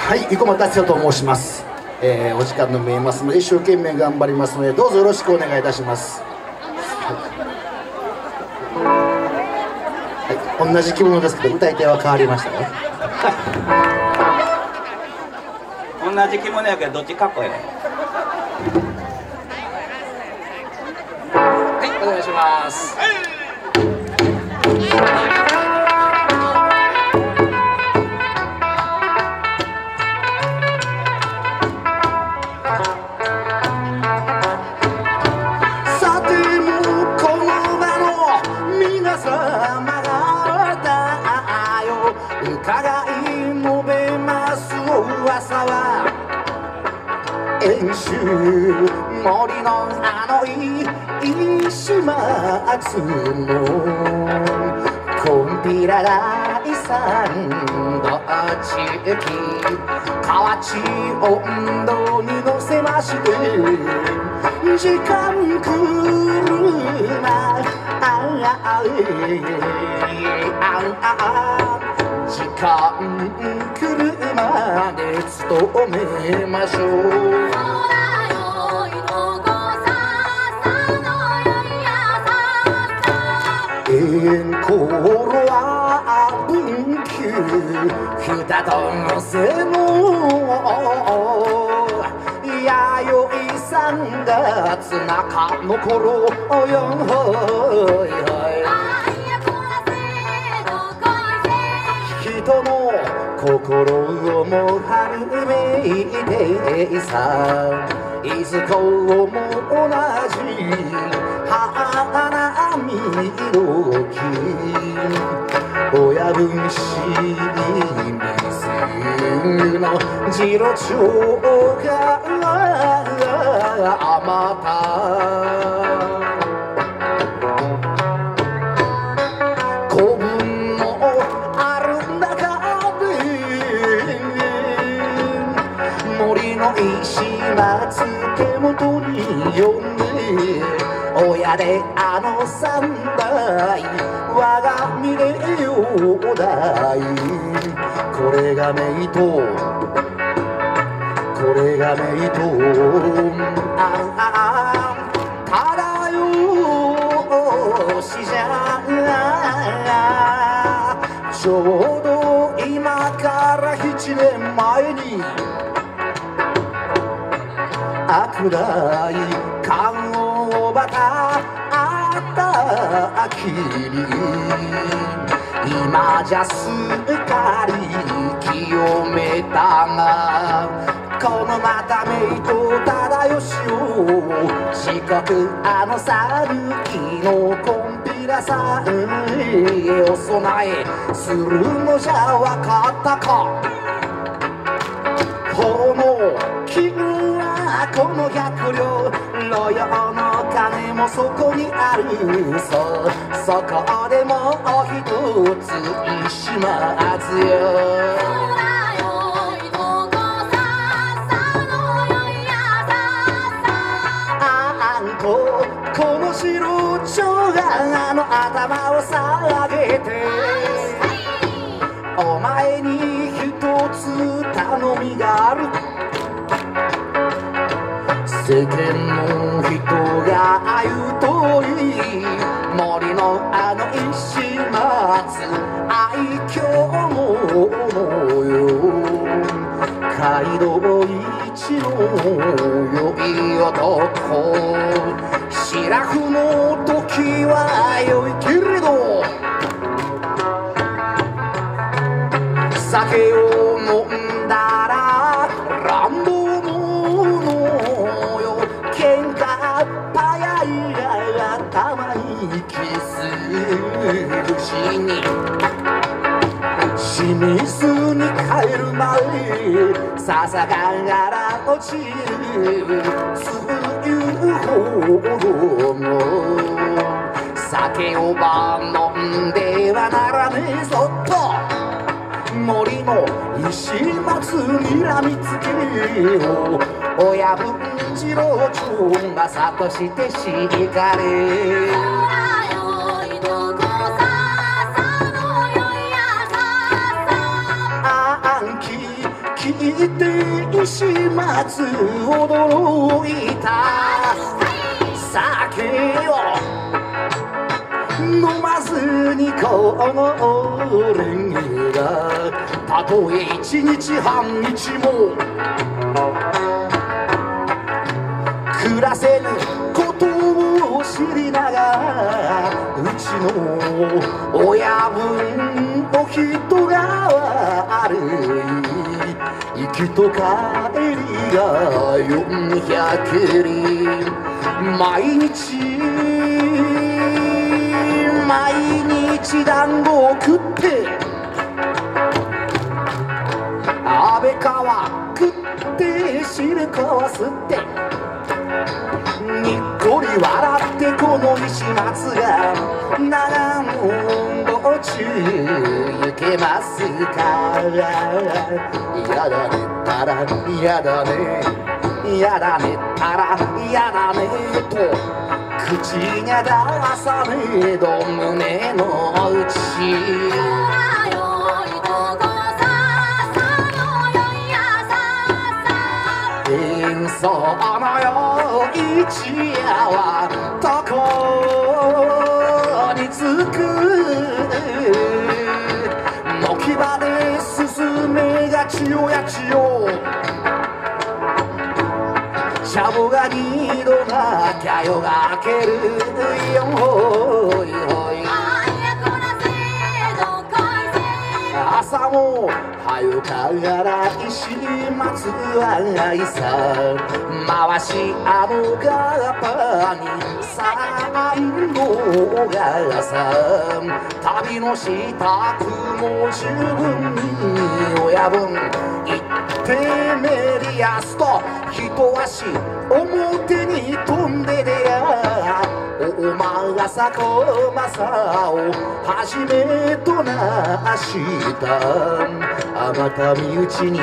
はい、生駒達也と申します。お時間の見えますので一生懸命頑張りますのでどうぞよろしくお願いいたします。はい、同じ着物ですけど歌い手は変わりましたね。 同じ着物やけどどっちかっこええ。 はい、お願いします。 さてもこの場の皆様方よ、伺い述べますお噂は遠州森のあの石松のこんぴらがいさんどちき河内温度に乗せまして時間車時間車で勤めましょう。縁ころは文久二とのせの弥生3月中の頃よい人の心も春めいてさいずこも同じ花見の木親分し水の次郎長があまた古文のある中で森の石松手元に呼んで親であの三代我が身でようだいこれがメイトこれがメイトただよしじゃちょうど今から7年前に悪大看護バタあったきり今じゃすっかり清めたがこのまためいと忠義を四国あのさぬきのこんぴらさんへお供えするのじゃわかったかほの金はこの100両路用の金もそこにあるそこでもう一つ石松よこの白蝶があの頭を下げてお前に一つ頼みがある世間の人が言うとり森のあの石松愛嬌者よ街道一の良い男白くの時は良いけれど酒を飲んだら乱暴者よ喧嘩早いがたまにキスしに清水に帰る前ささがら落ちる梅雨ほどの酒をば飲んではならねえぞと森の石松にらみつけよ親分次郎長が諭してしかれ聞いて石松驚いた。酒を飲まずにこの恋がたとえ一日半日も暮らせぬことを知りながら、うちの親分の人が悪い行きと帰りが400里、毎日団子を食って安倍川食って汁粉を吸ってにっこり笑ってこの石松が長門道中行けますか。やだねたらやだねやだねたらやだねと口が出さねえど胸の内。演奏のよ一夜はどこに着く。軒場で進めが千代や千代、シャボが二度なきゃ夜が明けるよ。ほいほい朝も早から石松愛さ回しがっぱに三のがさ旅の支度も十分に親分行ってめりやすと一足表に飛んで出やおまがさこまさをはじめとなしたあまた身内に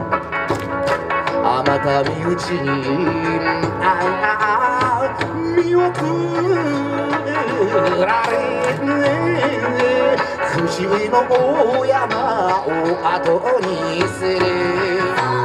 あまた身内に見送られ富士の大山を後にする。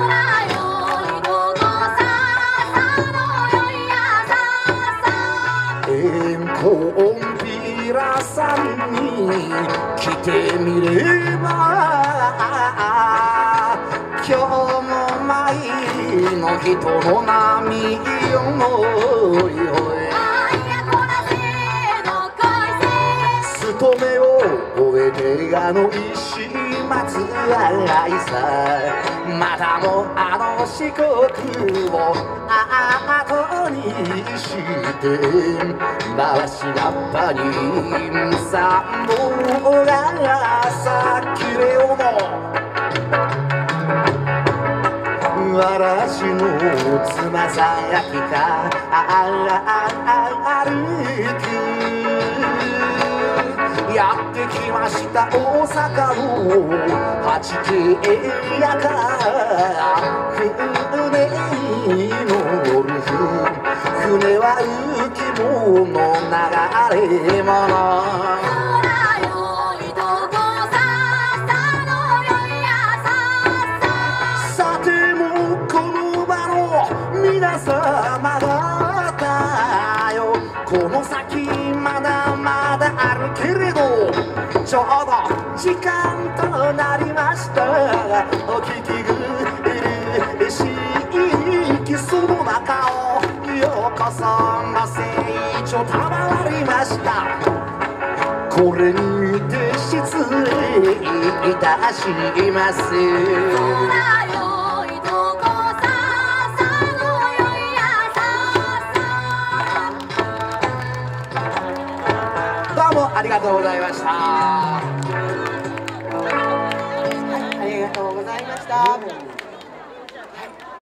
コンピラさんに来てみれば今日も前の人の波よいおい勤めを終えて石松愛さまたも四国を後にして回しがっぱに三本がさきれをも嵐のつまさやきか歩くやってきました大阪の八景やから船に乗る船は浮き物流れ物さてもこの場の皆様方よこの先まだまだあるけれどちょうど時間となりましたお聞き苦しいその中をようこその聖女賜りましたこれにて失礼いたしますどうもありがとうございました。はい、ありがとうございました。